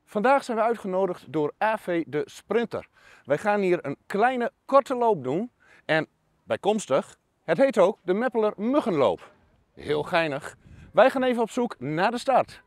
Vandaag zijn we uitgenodigd door AV de Sprinter. Wij gaan hier een kleine, korte loop doen en bijkomstig, het heet ook de Meppeler Muggenloop. Heel geinig. Wij gaan even op zoek naar de start.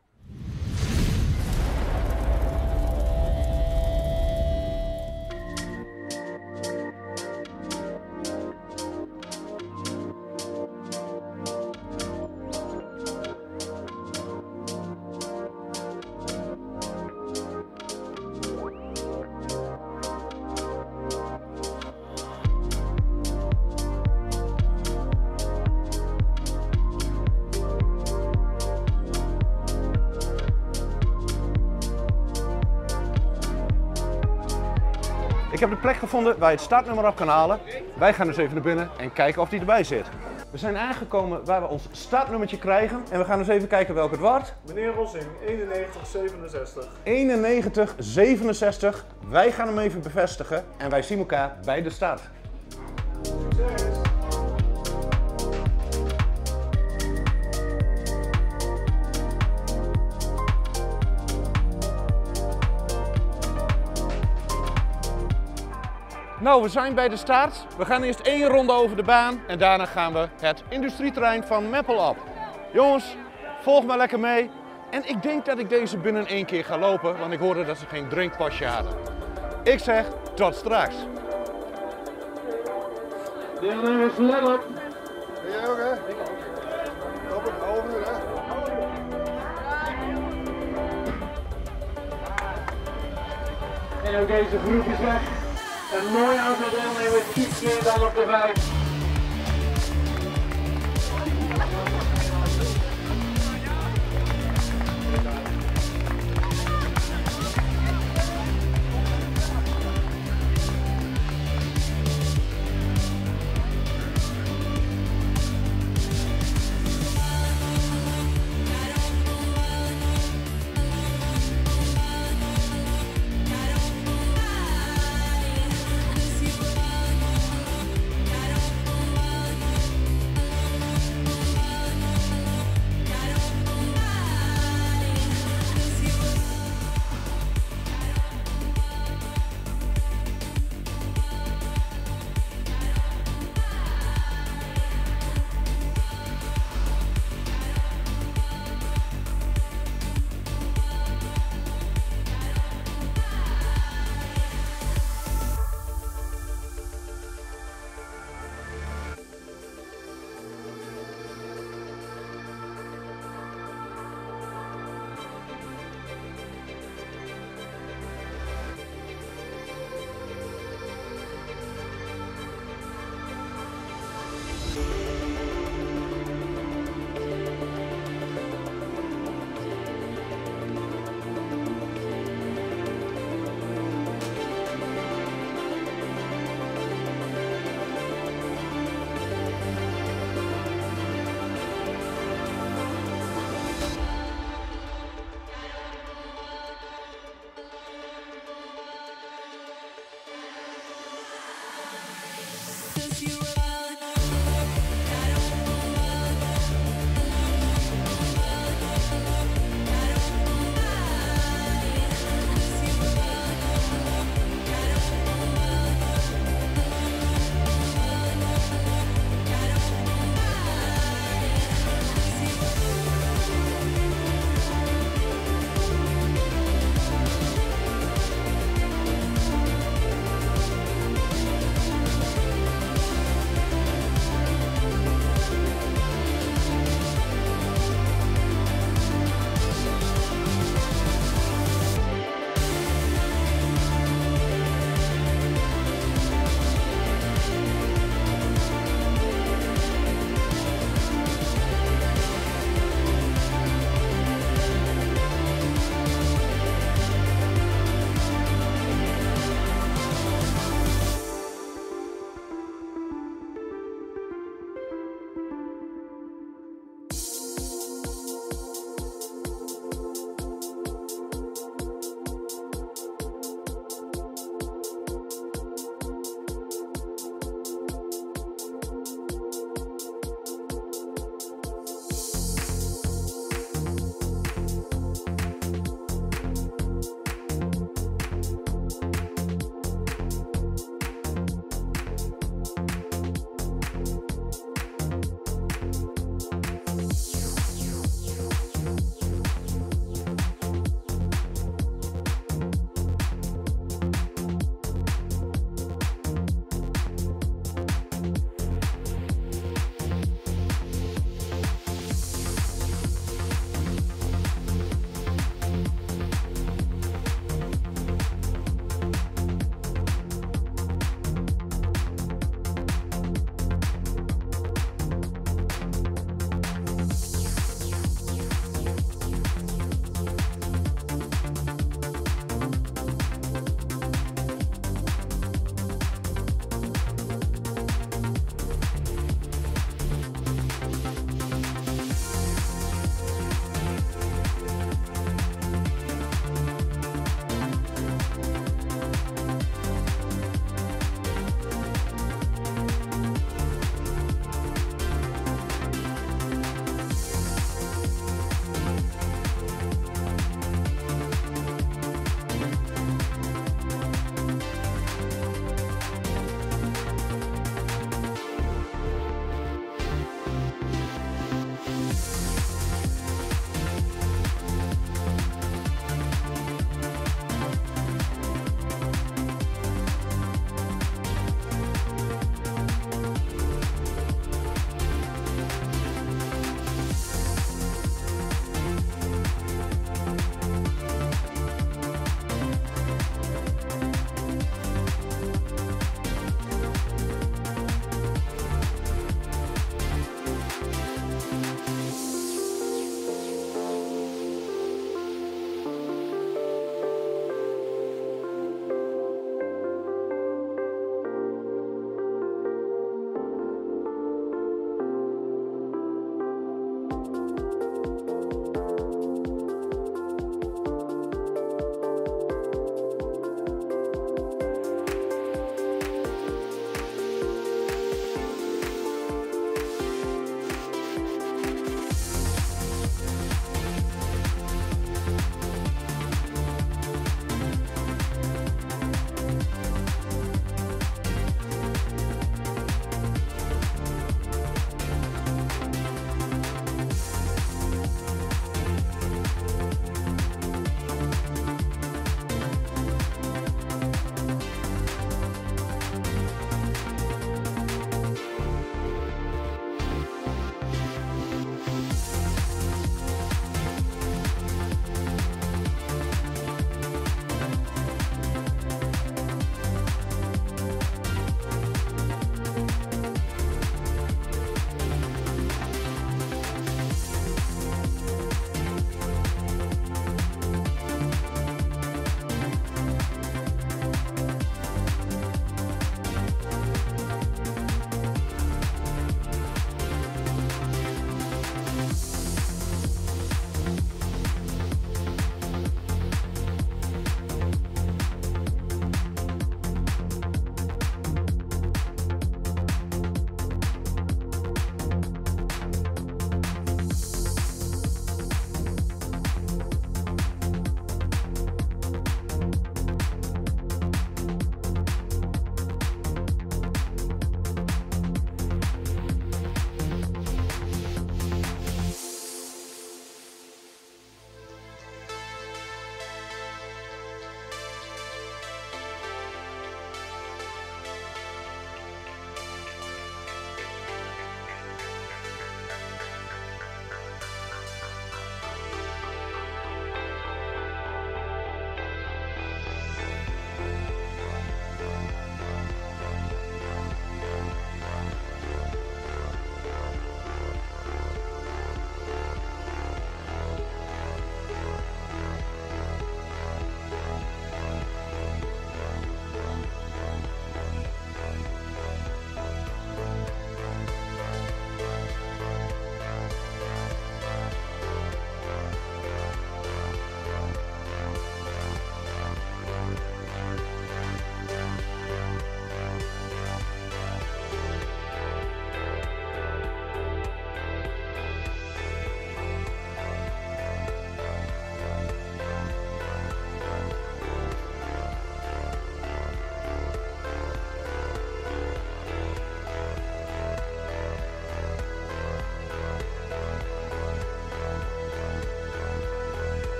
Ik heb de plek gevonden waar je het startnummer op kan halen. Wij gaan dus even naar binnen en kijken of die erbij zit. We zijn aangekomen waar we ons startnummertje krijgen. En we gaan dus even kijken welk het wordt. Meneer Rossing, 9167. 9167. Wij gaan hem even bevestigen en wij zien elkaar bij de start. Succes! Nou, we zijn bij de start. We gaan eerst 1 ronde over de baan en daarna gaan we het industrieterrein van Meppel op. Jongens, volg maar lekker mee. En ik denk dat ik deze binnen 1 keer ga lopen, want ik hoorde dat ze geen drinkpasje hadden. Ik zeg tot straks. Deelnemers, let op! Ben jij ook, hè? Op een half uur, hè? En ook deze groep is weg. Een mooi aantal deelnemers, iets meer dan op de 5.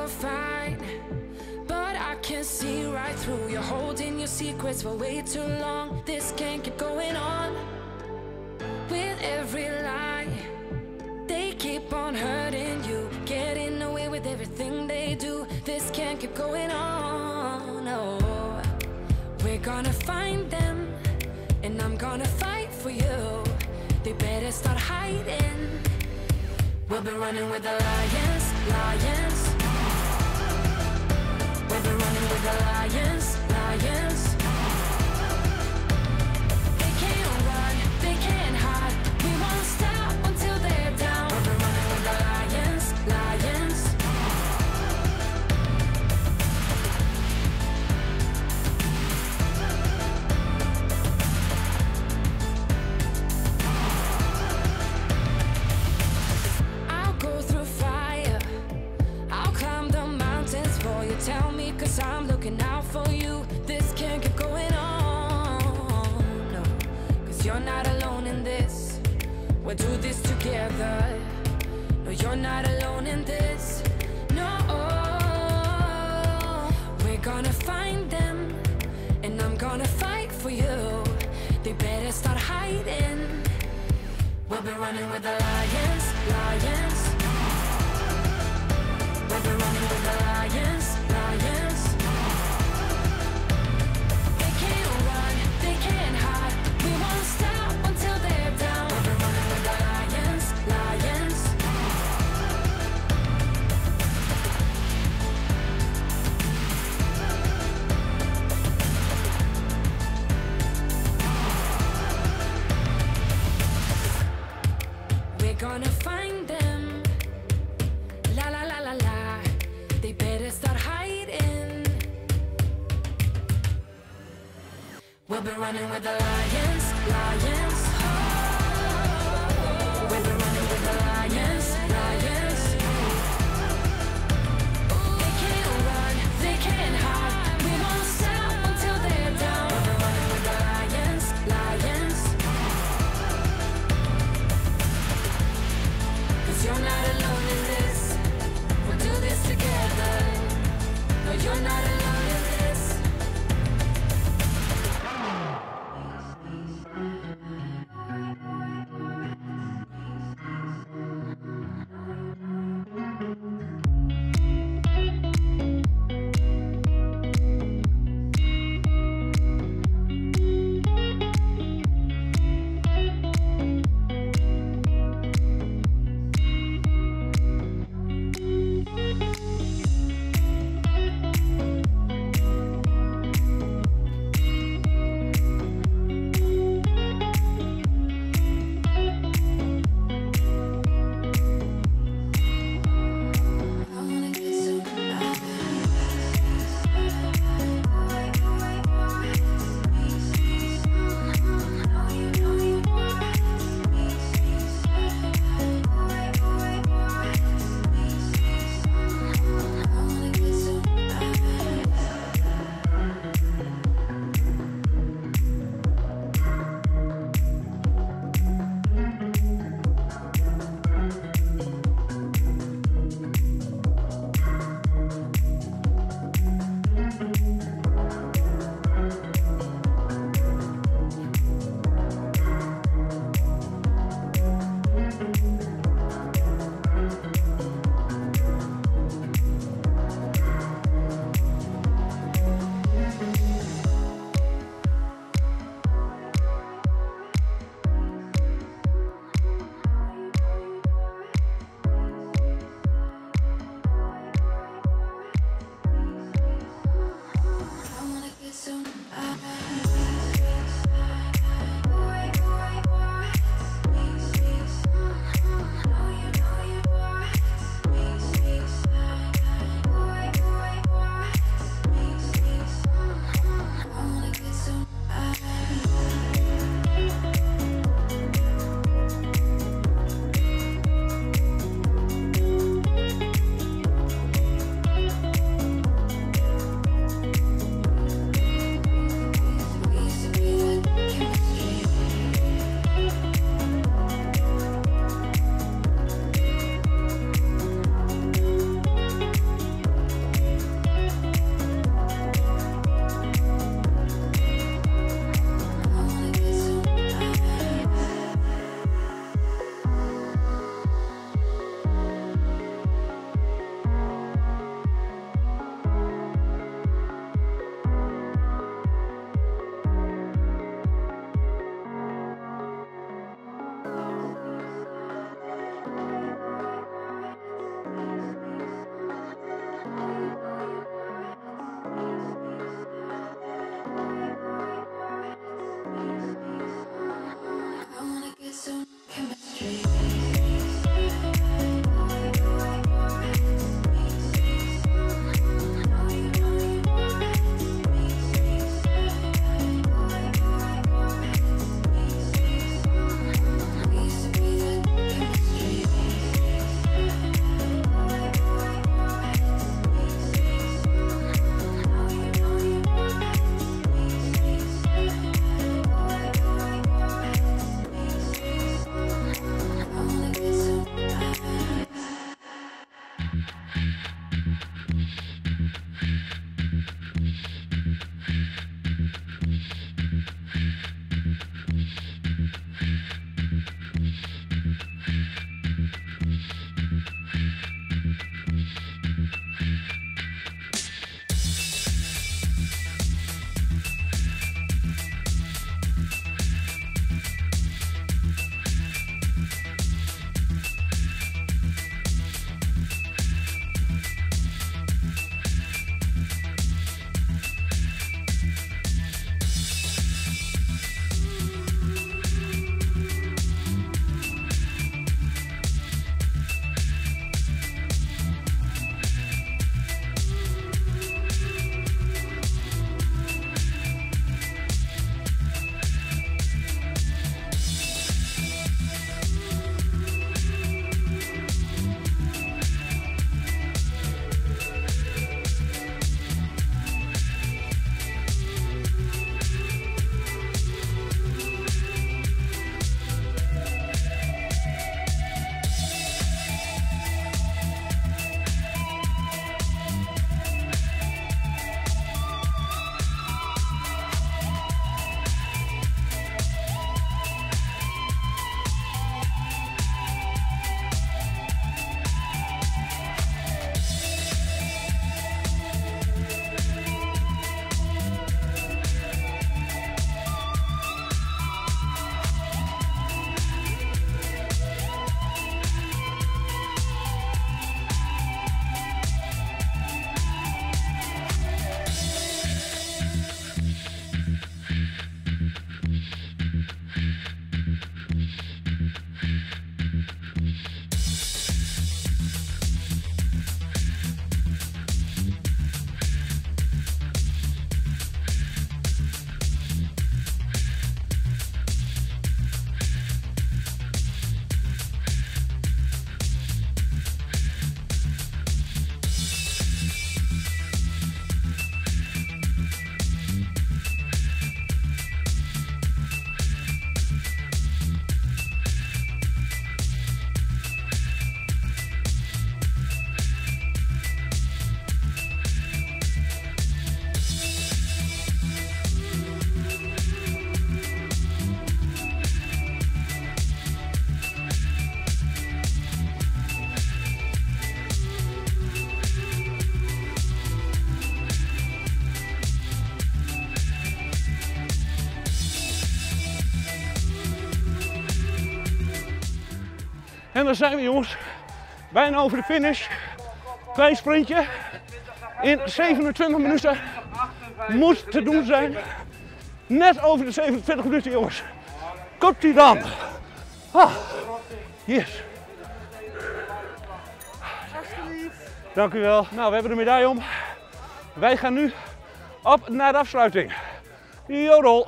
you're fine, but I can see right through. You're holding your secrets for way too long. This can't keep going on. With every lie, they keep on hurting you, getting away with everything they do. This can't keep going on. No, we're gonna find them, and I'm gonna fight for you. They better start hiding. We'll be running with the lions, lions. We'll be running with the lions, lions. They can't run, they can't hide. We won't stop until they're down. We'll be running with the lions, lions. Tell me, cause I'm looking out for you. This can't keep going on. No, cause you're not alone in this. We'll do this together. No, you're not alone in this. No, we're gonna find them, and I'm gonna fight for you. They better start hiding. We'll be running with the lions, lions. We'll be running with the lions, lions. They can't run, they can't hide. We won't stop until they're down. We'll be running with the lions, lions. We're gonna find them. La la la la la. They better start hiding. We'll be running with the lions, lions. We'll be running with the lions, lions. They can't run, they can't hide. We won't stop until they're down. We'll be running with the lions, lions. Cause you're not alone in this. We'll do this together. No, you're not alone in this. En dan zijn we, jongens, bijna over de finish. Klein sprintje. In 27 minuten moet te doen zijn. Net over de 27 minuten, jongens. Komt die dan? Ah, yes. Dank u wel. Nou, we hebben de medaille om. Wij gaan nu op naar de afsluiting. Jodel.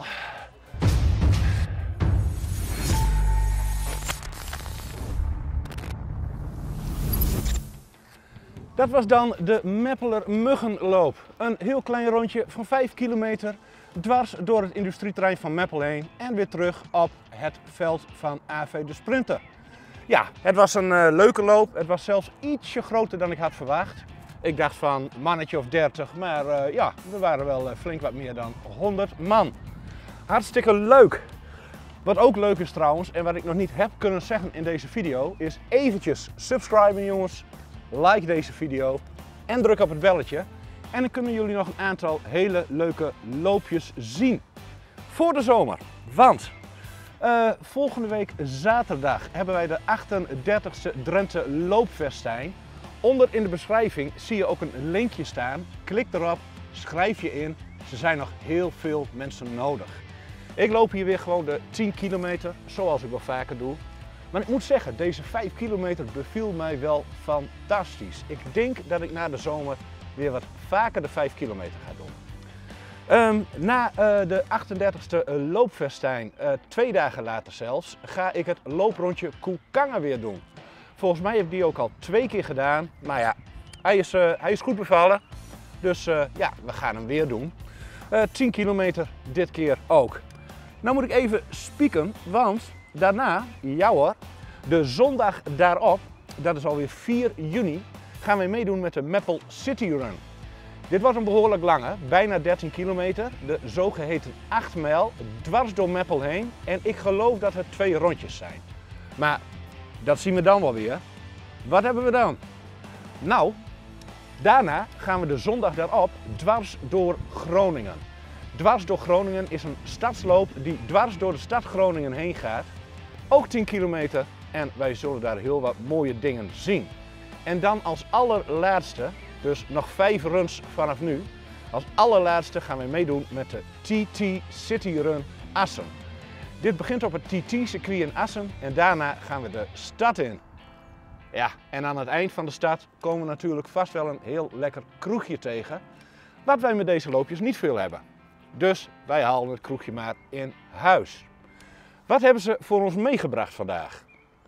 Dat was dan de Meppeler Muggenloop. Een heel klein rondje van 5 kilometer dwars door het industrieterrein van Meppel heen en weer terug op het veld van AV de Sprinter. Ja, het was een leuke loop. Het was zelfs ietsje groter dan ik had verwacht. Ik dacht van mannetje of 30, maar ja, we waren wel flink wat meer dan 100 man. Hartstikke leuk. Wat ook leuk is trouwens, en wat ik nog niet heb kunnen zeggen in deze video, is eventjes subscriben, jongens. Like deze video en druk op het belletje. En dan kunnen jullie nog een aantal hele leuke loopjes zien voor de zomer. Want volgende week zaterdag hebben wij de 38e Drenthe Loopfestijn. Onder in de beschrijving zie je ook een linkje staan. Klik erop, schrijf je in. Er zijn nog heel veel mensen nodig. Ik loop hier weer gewoon de 10 kilometer, zoals ik wel vaker doe. Maar ik moet zeggen, deze 5 kilometer beviel mij wel fantastisch. Ik denk dat ik na de zomer weer wat vaker de 5 kilometer ga doen. Na de 38e loopfestijn, 2 dagen later zelfs, ga ik het looprondje Koekangen weer doen. Volgens mij heb ik die ook al 2 keer gedaan. Maar ja, hij is goed bevallen. Dus ja, we gaan hem weer doen. 10 kilometer dit keer ook. Nou moet ik even spieken, want daarna, ja hoor, de zondag daarop, dat is alweer 4 juni, gaan wij meedoen met de Meppel City Run. Dit wordt een behoorlijk lange, bijna 13 kilometer, de zogeheten 8 mijl, dwars door Meppel heen. En ik geloof dat het 2 rondjes zijn. Maar dat zien we dan wel weer. Wat hebben we dan? Nou, daarna gaan we de zondag daarop dwars door Groningen. Dwars door Groningen is een stadsloop die dwars door de stad Groningen heen gaat. Ook 10 kilometer en wij zullen daar heel wat mooie dingen zien. En dan als allerlaatste, dus nog 5 runs vanaf nu, als allerlaatste gaan wij meedoen met de TT City Run Assen. Dit begint op het TT-circuit in Assen en daarna gaan we de stad in. Ja, en aan het eind van de stad komen we natuurlijk vast wel een heel lekker kroegje tegen, wat wij met deze loopjes niet veel hebben. Dus wij halen het kroegje maar in huis. Wat hebben ze voor ons meegebracht vandaag?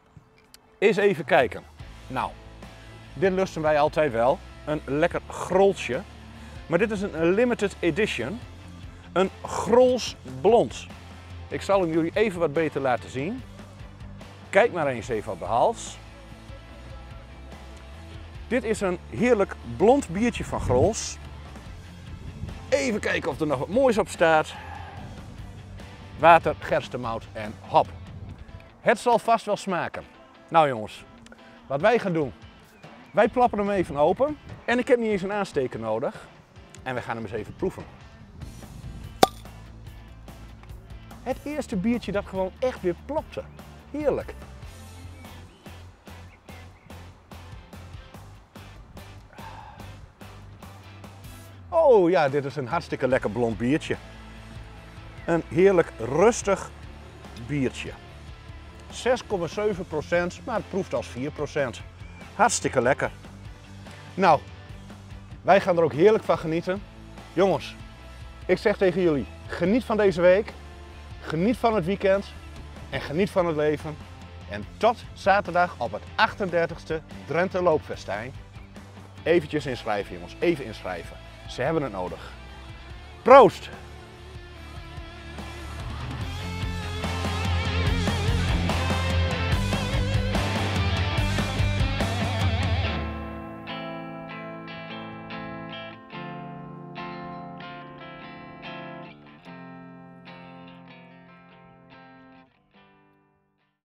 Eens even kijken. Nou, dit lusten wij altijd wel. Een lekker grolsje. Maar dit is een limited edition. Een Grols Blond. Ik zal hem jullie even wat beter laten zien. Kijk maar eens even op de hals. Dit is een heerlijk blond biertje van Grols. Even kijken of er nog wat moois op staat. Water, gerstemout en hop. Het zal vast wel smaken. Nou jongens, wat wij gaan doen. Wij plappen hem even open. En ik heb niet eens een aansteker nodig. En we gaan hem eens even proeven. Het eerste biertje dat gewoon echt weer plopte. Heerlijk. Oh ja, dit is een hartstikke lekker blond biertje. Een heerlijk rustig biertje. 6,7%, maar het proeft als 4%. Hartstikke lekker. Nou, wij gaan er ook heerlijk van genieten. Jongens, ik zeg tegen jullie, geniet van deze week. Geniet van het weekend. En geniet van het leven. En tot zaterdag op het 38e Drenthe Loopfestijn. Eventjes inschrijven jongens, even inschrijven. Ze hebben het nodig. Proost!